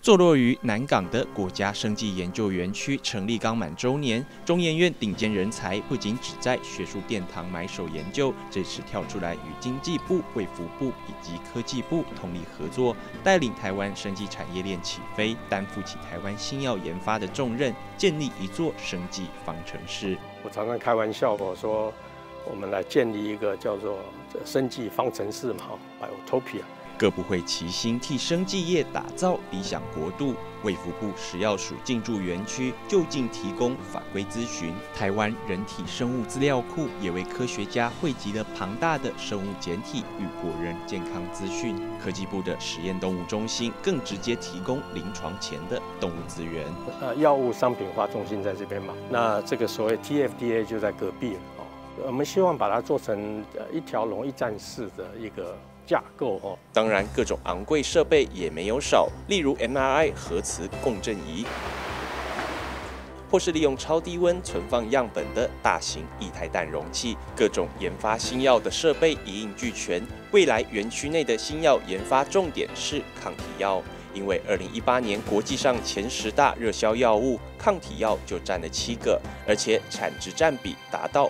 坐落于南港的国家生技研究园区成立刚满周年，中研院顶尖人才不仅只在学术殿堂埋首研究，这次跳出来与经济部、卫福部以及科技部通力合作，带领台湾生技产业链起飞，担负起台湾新药研发的重任，建立一座生技方程式。 我常常开玩笑我说，我们来建立一个叫做生技方程式嘛 ，Biotopia。 各部会齐心替生技业打造理想国度。卫福部食药署进驻园区就近提供法规咨询，台湾人体生物资料库也为科学家汇集了庞大的生物检体与国人健康资讯。科技部的实验动物中心更直接提供临床前的动物资源。 药物商品化中心在这边嘛，那这个所谓 TFDA 就在隔壁了。我们希望把它做成一条龙一站式的一个架构哦。 当然，各种昂贵设备也没有少，例如 MRI 核磁共振仪，或是利用超低温存放样本的大型液态氮容器，各种研发新药的设备一应俱全。未来园区内的新药研发重点是抗体药。因为2018年国际上前10大热销药物，抗体药就占了7个，而且产值占比达到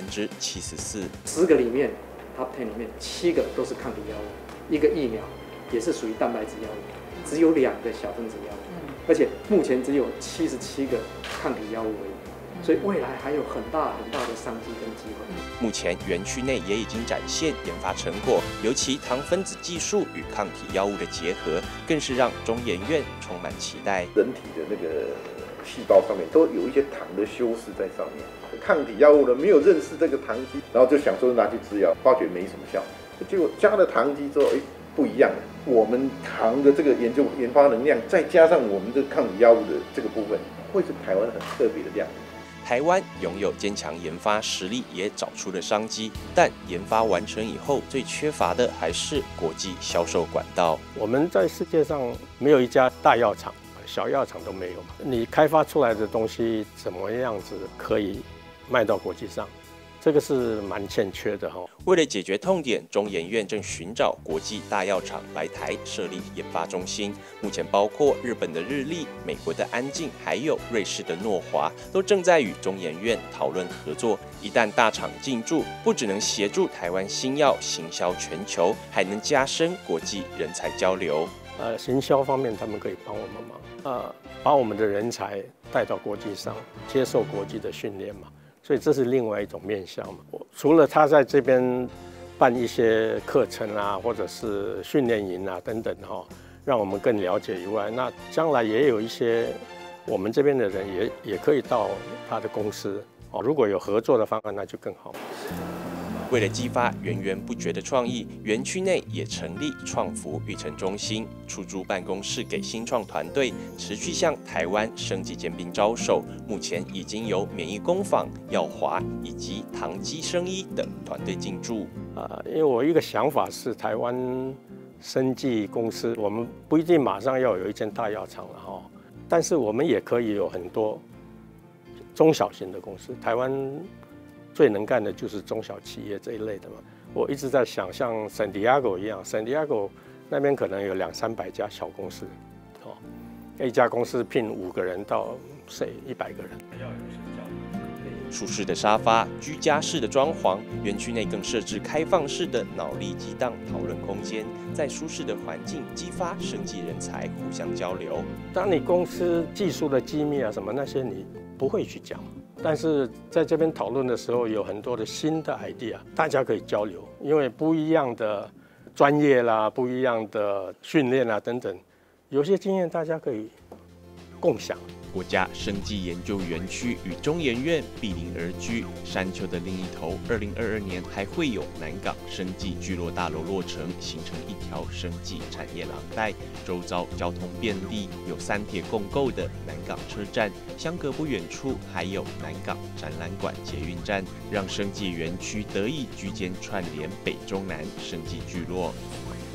74%。10 个里面 ，Top 10里面7个都是抗体药物，一个疫苗也是属于蛋白质药物，只有2个小分子药物，而且目前只有77个抗体药物而已。所以未来还有很大的商机跟机会。 目前园区内也已经展现研发成果，尤其糖分子技术与抗体药物的结合，更是让中研院充满期待。 人体的那个细胞上面都有一些糖的修饰在上面，抗体药物呢没有认识这个糖基，然后就想说拿去制药，发觉没什么效，结果加了糖基之后，不一样了。我们糖的这个研发能量，再加上我们这个抗体药物的这个部分，会是台湾很特别的亮点。 台湾拥有坚强研发实力，也找出了商机，但研发完成以后，最缺乏的还是国际销售管道。 我们在世界上没有一家大药厂，小药厂都没有嘛。你开发出来的东西怎么样子可以卖到国际上？这个是蛮欠缺的哈。 为了解决痛点，中研院正寻找国际大药厂来台设立研发中心。目前包括日本的日立、美国的安进，还有瑞士的诺华，都正在与中研院讨论合作。一旦大厂进驻，不只能协助台湾新药行销全球，还能加深国际人才交流。 行销方面他们可以帮我们忙，把我们的人才带到国际上，接受国际的训练嘛。所以这是另外一种面向嘛。除了他在这边办一些课程啊，或者是训练营啊等等哈，让我们更了解以外，那将来也有一些我们这边的人也可以到他的公司哦。如果有合作的方案，那就更好。 为了激发源源不绝的创意，园区内也成立创福育成中心，出租办公室给新创团队，持续向台湾生技尖兵招手。目前已经有免疫工坊、药华以及唐基生医等团队进驻。 因为我一个想法是，台湾生技公司，我们不一定马上要有一间大药厂了哈，但是我们也可以有很多中小型的公司。台湾最能干的就是中小企业这一类的嘛。我一直在想，像圣地亚哥一样，圣地亚哥那边可能有200-300家小公司，哦，一家公司聘5个人到100个人。 舒适的沙发、居家式的装潢，园区内更设置开放式的脑力激荡讨论空间，在舒适的环境激发生技人才互相交流。 当你公司技术的机密啊什么那些你不会去讲，但是在这边讨论的时候，有很多的新的 idea， 大家可以交流，因为不一样的专业啦、不一样的训练啦等等，有些经验大家可以共享。 国家生技研究园区与中研院毗邻而居，山丘的另一头，2022年还会有南港生技聚落大楼落成，形成一条生技产业廊带，周遭交通便利，有3铁共构的南港车站，相隔不远处还有南港展览馆捷运站，让生技园区得以居间串联北中南生技聚落。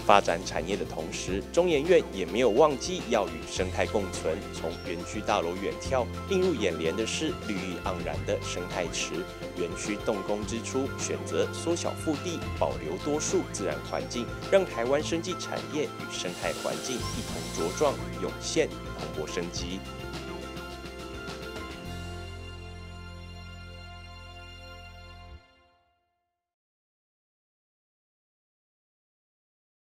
发展产业的同时，中研院也没有忘记要与生态共存。从园区大楼远眺，映入眼帘的是绿意盎然的生态池。园区动工之初，选择缩小腹地，保留多数自然环境，让台湾生技产业与生态环境一同茁壮、涌现、蓬勃生机。